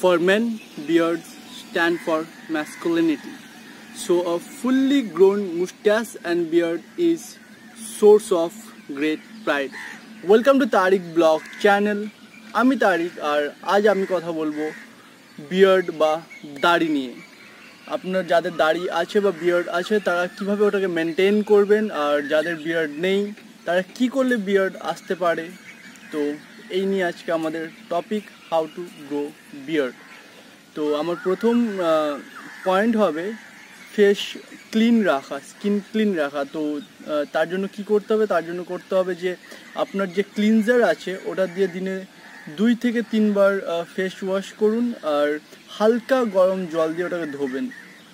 For men, beards stand for masculinity. So a fully grown mustache and beard is source of great pride. Welcome to Tariq Blog channel. আমি তারিক আর আজ আমি কথা বলবো beard বা দাড়ি নিয়ে। আপনার যাদের দাড়ি আছে বা বিয়ার্ড আছে তারা কিভাবে ওটাকে মেনটেন করবেন, আর যাদের বিয়ার্ড নেই তারা কি করলে বিয়ার্ড আসতে পারে। তো এই নিয়ে আজকে আমাদের topic, how to grow beard. তো আমার প্রথম পয়েন্ট হবে ফেস ক্লিন রাখা, স্কিন ক্লিন রাখা। তো তার জন্য কি করতে হবে? তার জন্য করতে হবে যে আপনার যে ক্লিনজার আছে ওটা দিয়ে দিনে 2 থেকে 3 বার ফেস ওয়াশ করুন, আর হালকা গরম জল দিয়ে ওটাকে ধোবেন।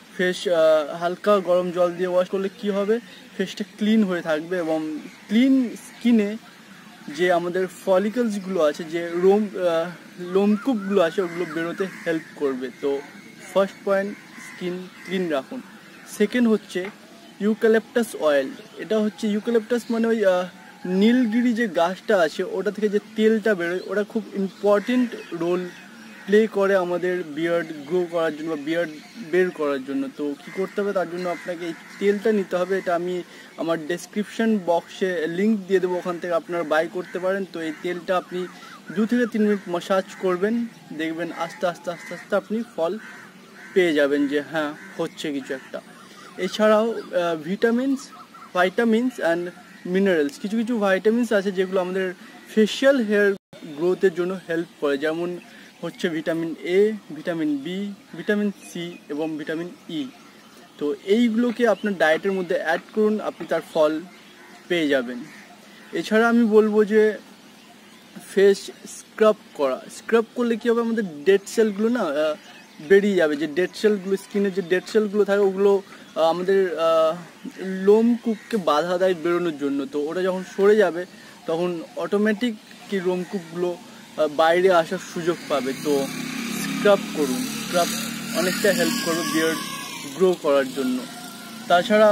হালকা গরম জল দিয়ে ওয়াশ করলে কি হবে, ফেসটা ক্লিন হয়ে থাকবে এবং ক্লিন স্কিনে যে আমাদের ফলিকলসগুলো আছে, যে লোমকূপগুলো আছে, ওগুলো বেরোতে হেল্প করবে। তো ফার্স্ট পয়েন্ট, স্কিন ক্লিন রাখুন। সেকেন্ড হচ্ছে ইউক্যালিপটাস অয়েল। এটা হচ্ছে ইউক্যালিপটাস মানে ওই নীলগিরি যে গাছটা আছে ওটা থেকে যে তেলটা বেরোয়, ওটা খুব ইম্পর্টেন্ট রোল প্লে করে আমাদের বিয়ার্ড গ্রো করার জন্য বা বিয়ার্ড বের করার জন্য। তো কী করতে হবে, তার জন্য আপনাকে এই তেলটা নিতে হবে। এটা আমি আমার ডেসক্রিপশন বক্সে লিঙ্ক দিয়ে দেবো, ওখান থেকে আপনারা বাই করতে পারেন। তো এই তেলটা আপনি 2 থেকে 3 মিনিট ম্যাসাজ করবেন, দেখবেন আস্তে আস্তে আপনি ফল পেয়ে যাবেন যে হ্যাঁ হচ্ছে কিছু একটা। এছাড়াও ভাইটামিনস অ্যান্ড মিনারেলস, কিছু ভাইটামিনস আছে যেগুলো আমাদের ফেশিয়াল হেয়ার গ্রোথের জন্য হেল্প করে, যেমন হচ্ছে vitamin A, vitamin B, vitamin C এবং ভিটামিন ই। তো এইগুলোকে আপনার ডায়েটের মধ্যে অ্যাড করুন, আপনি তার ফল পেয়ে যাবেন। এছাড়া আমি বলবো যে ফেস স্ক্রাব করলে কী হবে, আমাদের ডেড সেলগুলো না বেরিয়ে যাবে। যে ডেড সেলগুলো, স্কিনের যে ডেড সেলগুলো থাকে ওগুলো আমাদের লোমকূপকে বাধা দেয় বেরোনোর জন্য। তো ওটা যখন সরে যাবে তখন অটোমেটিক কি লোমকূপগুলো বাইরে আসার সুযোগ পাবে। তো স্ক্রাব করুন, স্ক্রাব অনেকটা হেল্প করবে বিয়ার্ড গ্রো করার জন্য। তাছাড়া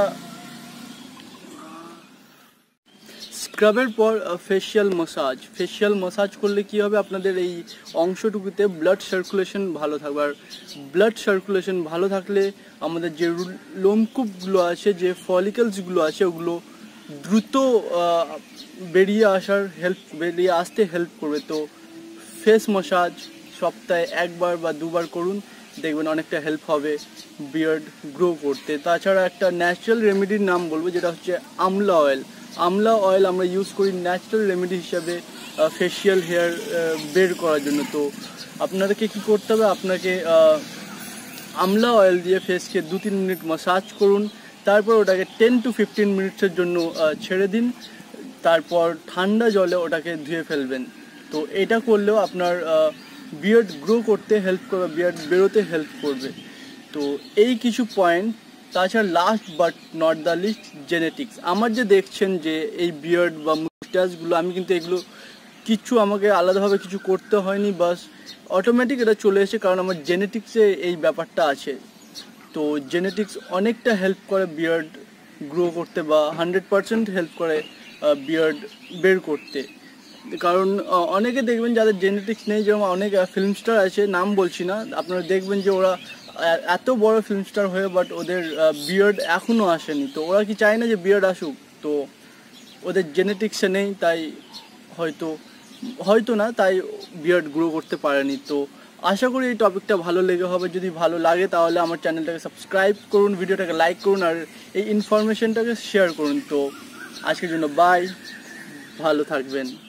স্ক্রাবের পর ফেশিয়াল মাসাজ করলে কি হবে, আপনাদের এই অংশটুকুতে ব্লাড সার্কুলেশন ভালো থাকবে। আর ব্লাড সার্কুলেশন ভালো থাকলে আমাদের যে লোমকূপগুলো আছে, যে ফলিকলসগুলো আছে, ওগুলো দ্রুত বেরিয়ে আসতে হেল্প করবে। তো ফেস মাসাজ সপ্তাহে 1 বার বা 2 বার করুন, দেখবেন অনেকটা হেল্প হবে বিয়ার্ড গ্রো করতে। তাছাড়া একটা ন্যাচারাল রেমেডির নাম বলবো, যেটা হচ্ছে আমলা অয়েল আমরা ইউজ করি ন্যাচারাল রেমেডি হিসাবে ফেশিয়াল হেয়ার বের করার জন্য। তো আপনাদেরকে কি করতে হবে, আপনাকে আমলা অয়েল দিয়ে ফেসকে 2-3 মিনিট ম্যাসাজ করুন, তারপর ওটাকে 10 to 15 মিনিটসের জন্য ছেড়ে দিন, তারপর ঠান্ডা জলে ওটাকে ধুয়ে ফেলবেন। তো এটা করলেও আপনার বিয়ার্ড গ্রো করতে হেল্প করবে, বিয়ার্ড বেরোতে হেল্প করবে। তো এই কিছু পয়েন্ট। তাছাড়া last but not the least, genetics. আমার যে দেখছেন যে এই বিয়ার্ড বা মুস্টাচগুলো, আমি কিন্তু এগুলো আমাকে আলাদাভাবে কিছু করতে হয়নি, বাস অটোমেটিক এটা চলে এসেছে, কারণ আমার জেনেটিক্সে এই ব্যাপারটা আছে। তো জেনেটিক্স অনেকটা হেল্প করে বিয়ার্ড গ্রো করতে, বা 100% হেল্প করে বিয়ার্ড বের করতে। কারণ অনেকে দেখবেন যাদের জেনেটিক্স নেই, যেমন অনেক ফিল্ম স্টার আছে, নাম বলছি না, আপনারা দেখবেন যে ওরা এত বড় ফিল্ম স্টার হয়ে বাট ওদের বিয়ার্ড এখনও আসেনি। তো ওরা কি চায় না যে বিয়ার্ড আসুক? তো ওদের জেনেটিক্সে নেই, তাই হয়তো না, তাই বিয়ার্ড গ্রো করতে পারেনি। তো আশা করি এই টপিকটা ভালো লেগে হবে। যদি ভালো লাগে তাহলে আমার চ্যানেলটাকে সাবস্ক্রাইব করুন, ভিডিওটাকে লাইক করুন, আর এই ইনফরমেশনটাকে শেয়ার করুন। তো আজকের জন্য বাই, ভালো থাকবেন।